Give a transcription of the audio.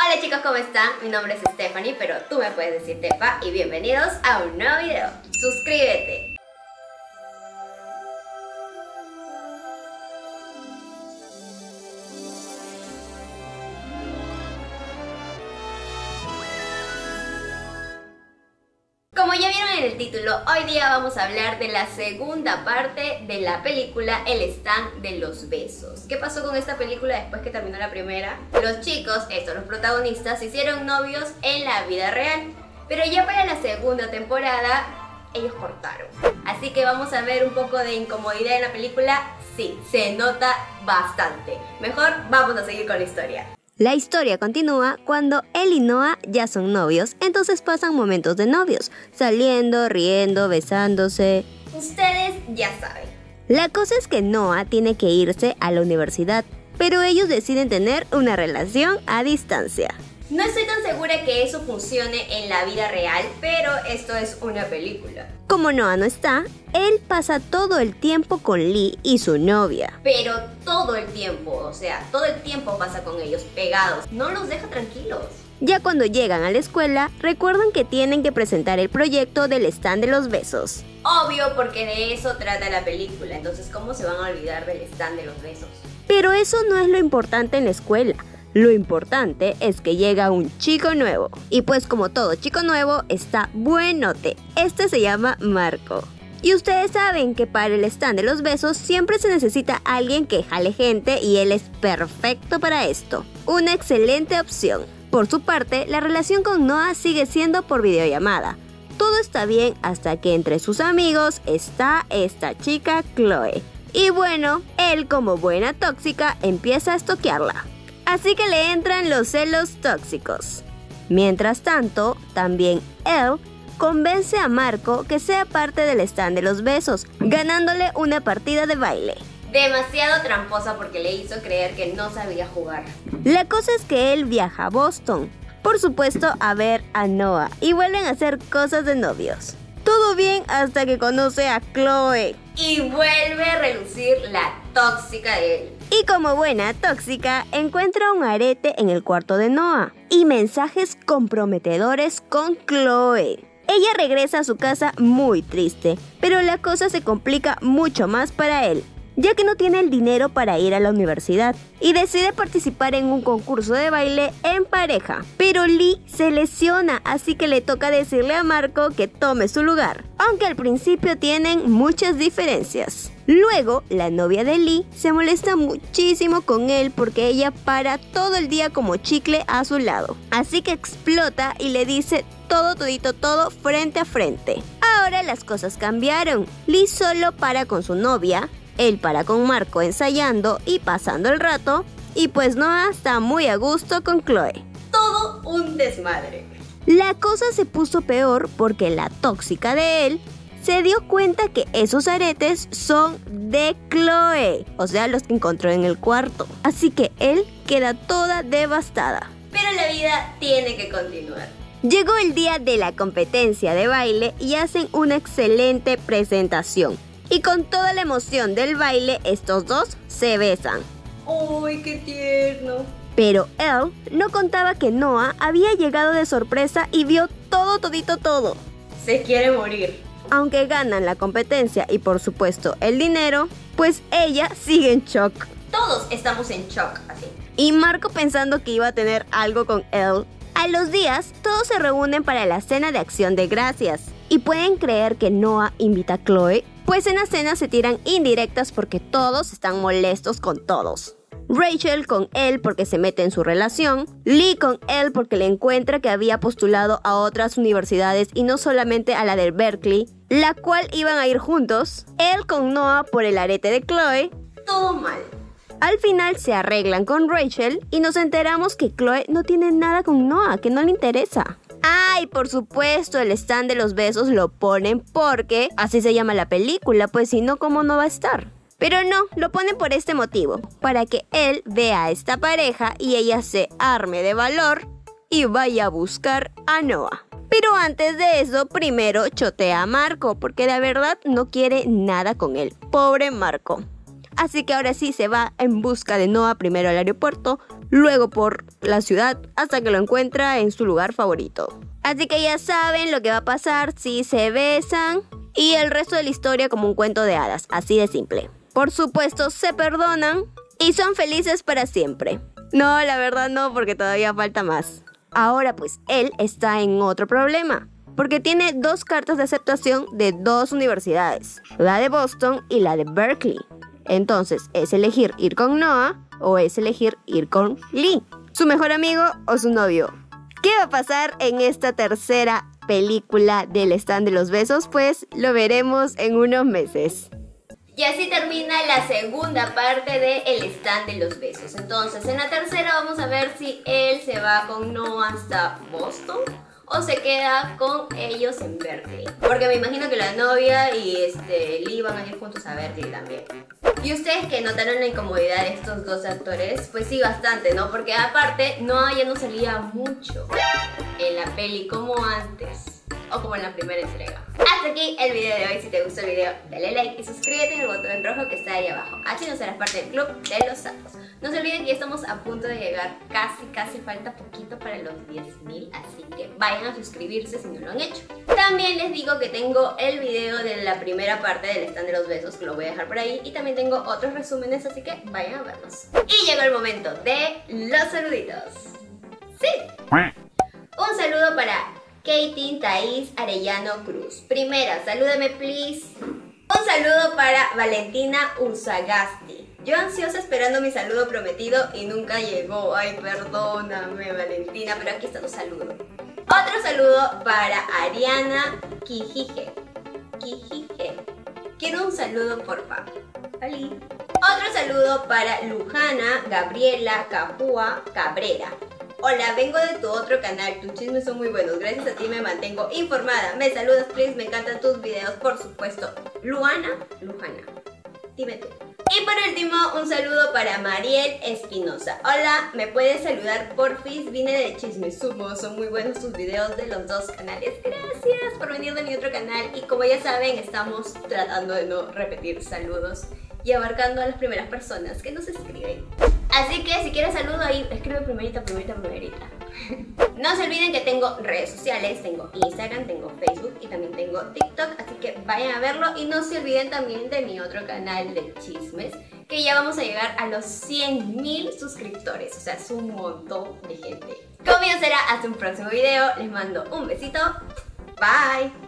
Hola chicos, ¿cómo están? Mi nombre es Stephanie, pero tú me puedes decir Tefa y bienvenidos a un nuevo video. ¡Suscríbete! Como ya vieron en el título, hoy día vamos a hablar de la segunda parte de la película El stand de los besos. ¿Qué pasó con esta película después que terminó la primera? Los chicos, los protagonistas, se hicieron novios en la vida real, pero ya para la segunda temporada ellos cortaron. Así que vamos a ver un poco de incomodidad en la película. Sí, se nota bastante. Mejor vamos a seguir con la historia. La historia continúa cuando él y Noah ya son novios, entonces pasan momentos de novios, saliendo, riendo, besándose. Ustedes ya saben. La cosa es que Noah tiene que irse a la universidad, pero ellos deciden tener una relación a distancia. No estoy tan segura que eso funcione en la vida real, pero esto es una película. Como Noah no está, él pasa todo el tiempo con Lee y su novia. Pero todo el tiempo, o sea, todo el tiempo pasa con ellos pegados. No los deja tranquilos. Ya cuando llegan a la escuela, recuerdan que tienen que presentar el proyecto del stand de los besos. Obvio, porque de eso trata la película. Entonces, ¿cómo se van a olvidar del stand de los besos? Pero eso no es lo importante en la escuela. Lo importante es que llega un chico nuevo. Y pues como todo chico nuevo, está buenote. Este se llama Marco. Y ustedes saben que para el stand de los besos siempre se necesita alguien que jale gente y él es perfecto para esto. Una excelente opción. Por su parte, la relación con Noah sigue siendo por videollamada. Todo está bien hasta que entre sus amigos está esta chica Chloe. Y bueno, él como buena tóxica empieza a estoquearla. Así que le entran los celos tóxicos. Mientras tanto, también él convence a Marco que sea parte del stand de los besos, ganándole una partida de baile. Demasiado tramposa porque le hizo creer que no sabía jugar. La cosa es que él viaja a Boston, por supuesto a ver a Noah, y vuelven a hacer cosas de novios. Todo bien hasta que conoce a Chloe. Y vuelve a relucir la tóxica de él. Y como buena tóxica, encuentra un arete en el cuarto de Noah y mensajes comprometedores con Chloe. Ella regresa a su casa muy triste, pero la cosa se complica mucho más para él, ya que no tiene el dinero para ir a la universidad y decide participar en un concurso de baile en pareja. Pero Lee se lesiona, así que le toca decirle a Marco que tome su lugar, aunque al principio tienen muchas diferencias. Luego, la novia de Lee se molesta muchísimo con él porque ella para todo el día como chicle a su lado. Así que explota y le dice todo frente a frente. Ahora las cosas cambiaron. Lee solo para con su novia, él para con Marco ensayando y pasando el rato, y pues Noah está muy a gusto con Chloe. Todo un desmadre. La cosa se puso peor porque la tóxica de él se dio cuenta que esos aretes son de Chloe, o sea, los que encontró en el cuarto. Así que él queda toda devastada. Pero la vida tiene que continuar. Llegó el día de la competencia de baile y hacen una excelente presentación. Y con toda la emoción del baile, estos dos se besan. ¡Uy, qué tierno! Pero él no contaba que Noah había llegado de sorpresa y vio todo. Se quiere morir. Aunque ganan la competencia y por supuesto el dinero, pues ella sigue en shock. Todos estamos en shock, así. Y Marco pensando que iba a tener algo con él. A los días, todos se reúnen para la cena de acción de gracias. ¿Y pueden creer que Noah invita a Chloe? Pues en la cena se tiran indirectas porque todos están molestos con todos. Rachel con él porque se mete en su relación, Lee con él porque le encuentra que había postulado a otras universidades y no solamente a la de Berkeley, la cual iban a ir juntos, él con Noah por el arete de Chloe. Todo mal. Al final se arreglan con Rachel y nos enteramos que Chloe no tiene nada con Noah, que no le interesa. Ah, y por supuesto el stand de los besos lo ponen porque así se llama la película, pues si no, ¿cómo no va a estar? Pero no, lo ponen por este motivo, para que él vea a esta pareja y ella se arme de valor y vaya a buscar a Noah. Pero antes de eso, primero chotea a Marco, porque de verdad no quiere nada con él. Pobre Marco. Así que ahora sí se va en busca de Noah primero al aeropuerto, luego por la ciudad hasta que lo encuentra en su lugar favorito. Así que ya saben lo que va a pasar si se besan y el resto de la historia como un cuento de hadas, así de simple. Por supuesto se perdonan y son felices para siempre. No, la verdad no, porque todavía falta más. Ahora pues él está en otro problema, porque tiene 2 cartas de aceptación de 2 universidades, la de Boston y la de Berkeley. Entonces, ¿es elegir ir con Noah o es elegir ir con Lee? ¿Su mejor amigo o su novio? ¿Qué va a pasar en esta tercera película del stand de los besos? Pues lo veremos en unos meses. Y así termina la segunda parte de El stand de los besos. Entonces, en la tercera vamos a ver si él se va con Noah hasta Boston o se queda con ellos en Berkeley. Porque me imagino que la novia y Lee van a ir juntos a Berkeley también. ¿Y ustedes que notaron la incomodidad de estos 2 actores? Pues sí, bastante, ¿no? Porque aparte, Noah ya no salía mucho en la peli como antes. O como en la primera entrega. Hasta aquí el video de hoy. Si te gustó el video, dale like y suscríbete en el botón rojo que está ahí abajo. Así no serás parte del club de los santos. No se olviden que ya estamos a punto de llegar. Casi falta poquito para los 10.000. Así que vayan a suscribirse si no lo han hecho. También les digo que tengo el video de la primera parte del stand de los besos, que lo voy a dejar por ahí. Y también tengo otros resúmenes, así que vayan a verlos. Y llegó el momento de los saluditos. ¡Sí! Un saludo para Katie Thais Arellano Cruz. Primera, salúdame please. Un saludo para Valentina Ursagasti. Yo ansiosa esperando mi saludo prometido y nunca llegó. Ay, perdóname Valentina, pero aquí está tu saludo. Otro saludo para Ariana Quijije. Quiero un saludo porfa. Ali. Otro saludo para Lujana Gabriela Cajúa Cabrera. Hola, vengo de tu otro canal, tus chismes son muy buenos, gracias a ti me mantengo informada. Me saludas, please, me encantan tus videos, por supuesto. Lujana, dime tú. Y por último, un saludo para Mariel Espinosa. Hola, ¿me puedes saludar porfis? Vine de Chismesumo, son muy buenos tus videos de los 2 canales. Gracias por venir de mi otro canal. Y como ya saben, estamos tratando de no repetir saludos y abarcando a las primeras personas que nos escriben. Así que si quieres saludo ahí, escribe primerita. No se olviden que tengo redes sociales, tengo Instagram, tengo Facebook y también tengo TikTok, así que vayan a verlo y no se olviden también de mi otro canal de chismes, que ya vamos a llegar a los 100.000 suscriptores, o sea, es un montón de gente. Conmigo será hasta un próximo video, les mando un besito, bye.